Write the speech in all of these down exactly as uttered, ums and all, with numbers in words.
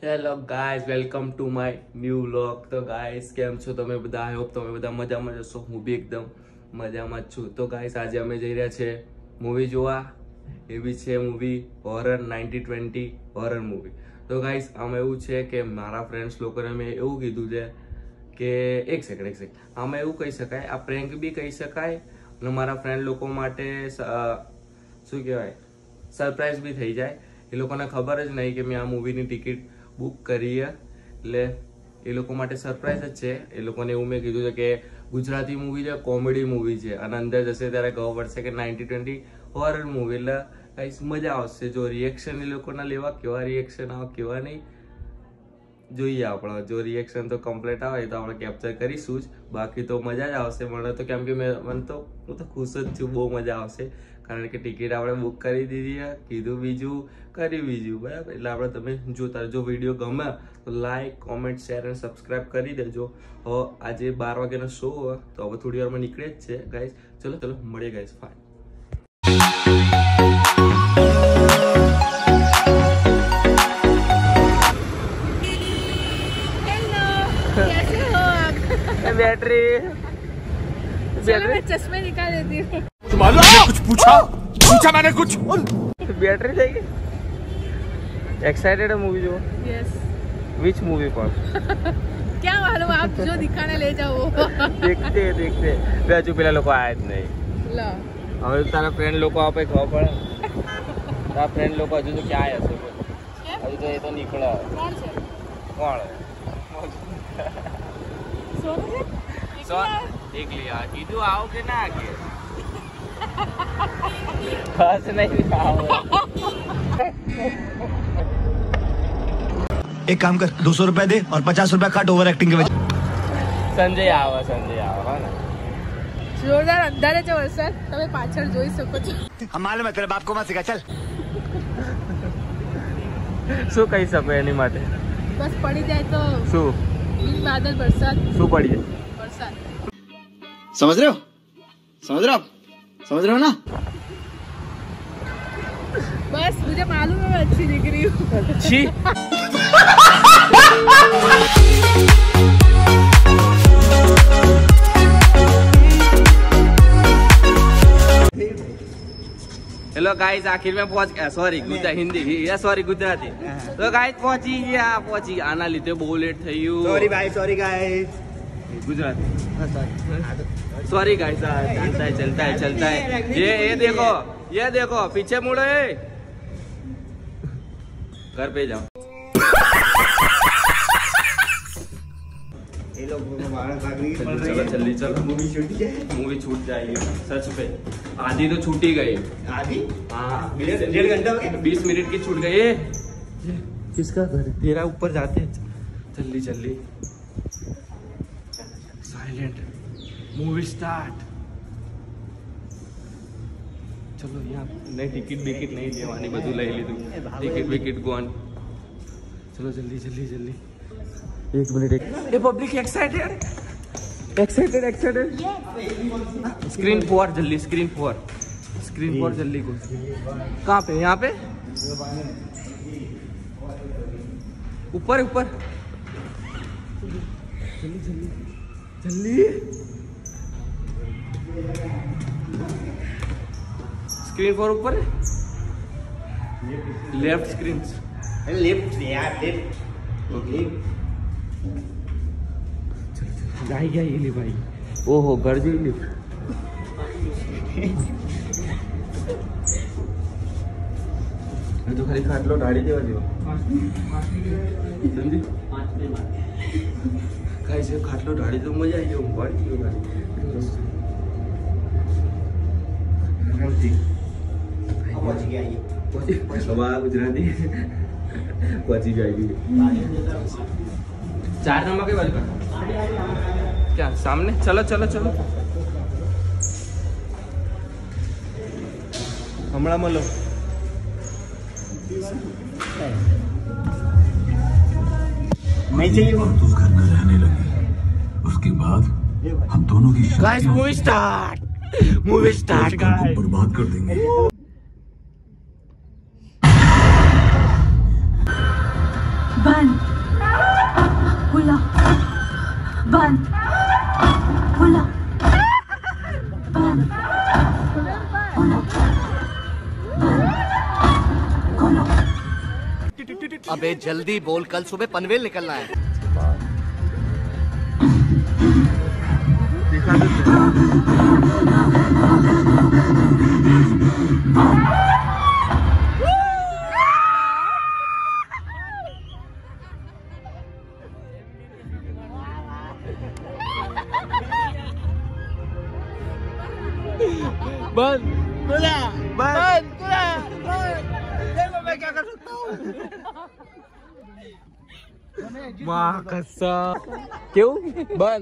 Hello guys, welcome to my new vlog. તો guys કેમ છો તમે બધા? આઈ હોપ તમે બધા મજામાં જશો। હું બી એકદમ મજામાં જ છું। તો ગાઈઝ આજે અમે જઈ રહ્યા છે મૂવી જોવા। એવી છે movie horror ninety twenty horror movie. તો ગાઈઝ આમાં એવું છે કે મારા ફ્રેન્ડ્સ લોકોને મેં એવું કીધું છે કે એક સેકન્ડ એક સેકન્ડ આમાં એવું કહી શકાય, આ પ્રેન્ક બી કહી શકાય અને મારા ફ્રેન્ડ લોકો માટે શું કહેવાય સરપ્રાઈઝ બી થઈ જાય। એ લોકોને ખબર જ નહીં કે મેં આ મૂવીની ટિકિટ બુક કરી है, એટલે એ લોકો માટે સરપ્રાઈઝ જ છે। એ લોકોને એવું મેં કીધું છે કે ગુજરાતી મૂવી છે, કોમેડી મૂવી છે અને અંદર જશે ત્યારે ખબર પડશે કે નાઇન્ટી ટ્વેન્ટી હોરર મૂવી, એટલે ગાઈસ મજા આવશે। જો રિએક્શન એ લોકોના લેવા, કેવા રિએક્શન આવે કેવા નહીં જોઈએ આપણે। જો રિએક્શન તો કમ્પ્લીટ આવે તો આપણે કેપ્ચર કરીશું જ, બાકી તો મજા જ આવશે મને તો। કેમ કે મેં મને તો હું તો ખુશ જ છું, બહુ મજા આવશે કારણ કે ટિકિટ આપણે બુક કરી દીધી છે, કીધું બીજું કરી બીજું, બરાબર। એટલે આપણે તમે જોતા જો વિડીયો ગમે તો લાઈક કોમેન્ટ શેર અને સબસ્ક્રાઈબ કરી દેજો। હવે આજે બાર વાગ્યાનો શો હોય તો હવે થોડી વારમાં નીકળે જ છે ગાઈસ। ચલો ચલો મળીએ ગાઈસ, ફાઇન। बैटरी चलो मैं चश्मे निकाल देती हूँ। मालूम है कुछ पूछा पूछा मैंने कुछ बैटरी चाहिए। एक्साइटेड है मूवी जो? यस। विच मूवी पर? क्या मालूम, आप जो दिखाने ले जाओ वो। देखते देखते हजू पेला लोग आया ज नहीं। ला હવે તારા ફ્રેન્ડ લોકો આપે ખબર પડે। તારા ફ્રેન્ડ લોકો હજુ તો ક્યાં હશે? હજુ તો એ તો નીકળે। કોણ છે? કોણ? સોનુ છે? સો દેખ लिया કીધું આવો કે ના આગે? બસ નહીં આવો। एक काम कर दो सौ रुपए दे और पचास रुपए काट ओवर एक्टिंग के वजह। સંજય આવો સંજય આવો હા ને। જોરદાર અંધારે છે વરસાદ, તમે પાછળ જોઈ શકો છો। हम मालूम है तेरे बाप को मत सिखा चल। શું કહી શકો એની માટે? બસ પડી જાય તો શું મીન બાદલ વરસાદ શું પડી જાય? વરસાદ समझ रहे हो समझ रहे हो आप समझ रहे हो ना। बस मुझे मालूम है मैं अच्छी दिख रही हूँ। अच्छी हेलो गाइस, आखिर में पहुंच गया। सॉरी गुजराती हिंदी या सॉरी गुजराती। तो गाइस पहुंची गया पहुंची आना લીધે બહુ લેટ થઈ ગયું। सॉरी भाई sorry guys. Gujarati sorry guys. चलता है चलता है चलता है। ये ये देखो ये देखो पीछे मुड़ो, घर पे जाओ। ये लोग बाहर भाग रही है। चलो जल्दी चलो, मूवी छूट जाए। मूवी छूट जाएगी सच पे। आधी तो छूटी गई। आधी हाँ डेढ़ घंटा हो गया। बीस मिनट की छूट गई। किसका घर है? तेरा ऊपर जाते हैं। जल्दी जल्दी साइलेंट। Movie start. चलो यहाँ नहीं टिकट विकेट नहीं लेवानी, બધું લઈ લીધું। Ticket wicket gone. चलो जल्दी जल्दी जल्दी। एक मिनट एक ये public excited excited excited. Screen four जल्दी, स्क्रीन फोर स्क्रीन फोर जल्दी को। कहाँ पे? यहाँ पे ऊपर ऊपर जल्दी जल्दी जल्दी। स्क्रीन फोर ऊपर है, लेफ्ट स्क्रीन लेफ्ट यार लेफ्ट ओके। गाई गया ये भाई। ओहो घर जी लिफ्ट। तो खाली खाटलो ढाड़ी देवा जो समझी खाई से खाटलो ढाड़ी तो मजा आई। હું પાડી ગયો ગાડી। पहुंच गया ये। हवा गुजराती पहुंची जाएगी। चार नंबर के बाजू का क्या सामने? चलो चलो चलो हमारा मलो। नहीं चाहिए वो। उस घर में रहने लगे, उसके बाद हम दोनों की guys movie start movie start guys बर्बाद कर देंगे। One. अबे जल्दी बोल, कल सुबह पनवेल निकलना है। दिखा दो बंद खुला बंद खुला। देखो मैं क्या कर सकता हूँ। माँ कसम क्यों बंद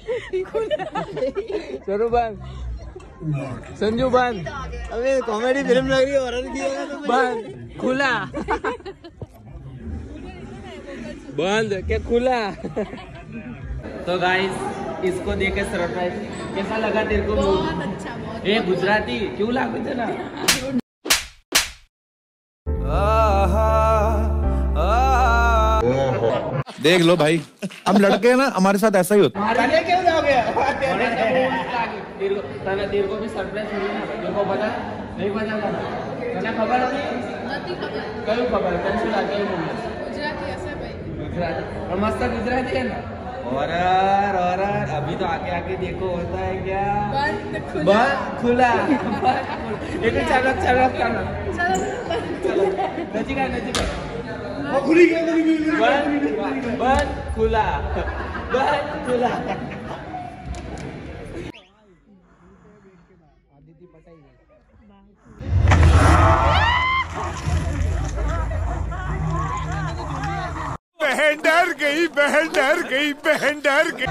चलो बंद संजू बंद। अबे कॉमेडी फिल्म लग रही है, हॉरर की है तो बंद खुला बंद क्या खुला। तो गाइस इसको देख के सरप्राइज कैसा लगा तेरे को? बहुत अच्छा, बहुत ए गुजराती क्यों लागू थे ना? देख लो भाई, हम लड़के हैं ना, हमारे साथ ऐसा ही होता है। क्यों जाओगे? तेरे को भी सरप्राइज मिली ना? तेरे को पता नहीं? पता था ना? खबर नहीं खबर क्यों खबर कैसे लागे? गुजराती ऐसा भाई गुजराती और मस्त गुजराती है ना। और और अभी तो आगे आगे देखो होता है क्या? बंद खुला बंद खुला एक चलो चलो चलो चलो नचिका नचिका खुली क्या बंद बंद खुला बंद खुला। बहन डर गई, बहन डर गई, बहन डर गई।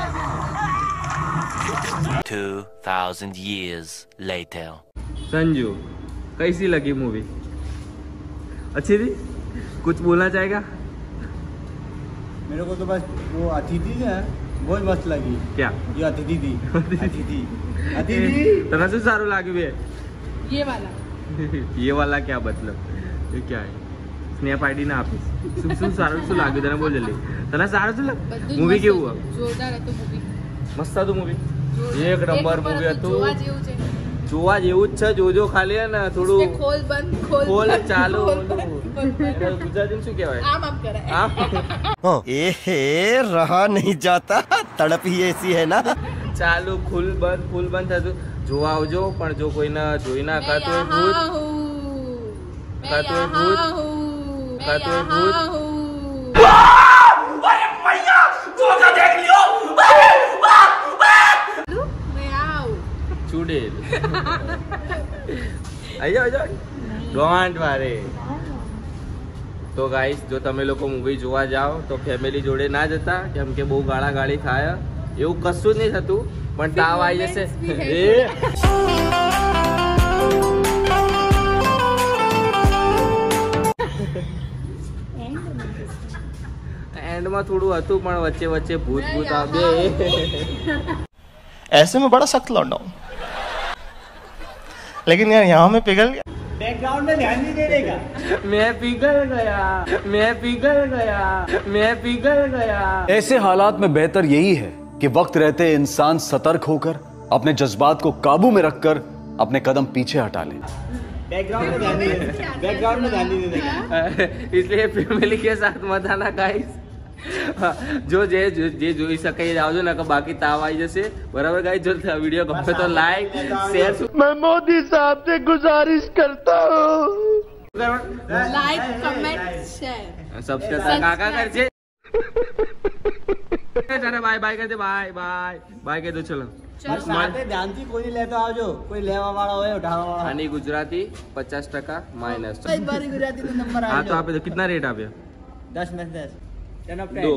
Two thousand years later. Sanju कैसी लगी मूवी? अच्छी थी? कुछ बोलना चाहेगा? मेरे को तो बस वो अतिथि है बहुत मस्त लगी। क्या जो अतिथि थी अतिथि अतिथि तरह से सारू लागे भी है। ये वाला ये वाला क्या मतलब? ये क्या है? स्नैप आईडी ना आपस सुन सुन सारू से लागे देना बोल जल्दी तना सारू से लग मूवी के हुआ જોરદાર હતો મૂવી મસ્ત હતું મૂવી એક નંબર મૂવી હતું જોવા જેવું છે જોવા જેવું જ છે જોજો ખાલી હે ને થોડું ખોલ બંધ ખોલ ખોલ ચાલુ ગુજરાતી શું કહેવાય આમ આમ કરાય આમ ए रहा नहीं जाता, तड़प ही ऐसी है ना। ચાલુ ફૂલ બંધ ફૂલ બંધ થતું જોવા આવજો પણ જો કોઈને જોઈ ના ખાતું હોય ભૂત ખાતું હોય ભૂત ખાતું હોય ભૂત ચુડેલ આજો આજો ગાંઠ મારે। તો ગાઈસ જો તમે લોકો મૂવી જોવા જાઓ તો ફેમિલી જોડે ના જતા કેમ કે બહુ ગાળા ગાળી ખાય એવું કશું જ નહીં થતું પણ તાવ આવી જશે એ એન્ડમાં થોડું હતું પણ વચ્ચે વચ્ચે ભૂત ભૂત આવે। ऐसे में बड़ा सख्त लौंडा हूं, लेकिन यार यहाँ में पिघल गया। बैकग्राउंड में ध्यान नहीं देने का। मैं पिघल गया मैं पिघल गया मैं पिघल गया। ऐसे हालात में बेहतर यही है कि वक्त रहते इंसान सतर्क होकर अपने जज्बात को काबू में रखकर अपने कदम पीछे हटा ले। बैकग्राउंड में ध्यान नहीं देने बैकग्राउंड में ध्यान नहीं देने का। इसलिए फैमिली के साथ मत आना गाइस। जो जे जो जे જોઈ શકે આવજો ને કે બાકી તાવ આવી જશે બરાબર ગાઈસ। જો વિડિયો ગમે તો લાઈક શેર मैं मोदी साहब से गुजारिश करता हूँ લાઈક કમેન્ટ શેર સબસ્ક્રાઇબ કાકા કરજે। चलो बाय बाय करते बाय बाय बाय कह दो चलो। ध्यान થી કોઈ નહીં લેતો આવજો, કોઈ લેવા વાળો હોય ઉઠાવવા વાળો। આની ગુજરાતી પચાસ ટકા माइनस। कई बार गुजराती નો नंबर हाँ तो आप कितना रेट आप दस में दस दो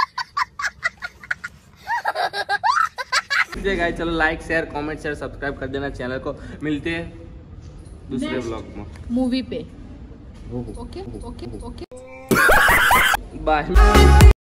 गाइस। चलो like share comment share subscribe कर देना चैनल को। मिलते हैं दूसरे ब्लॉग में मूवी पे ओके ओके ओके बाय।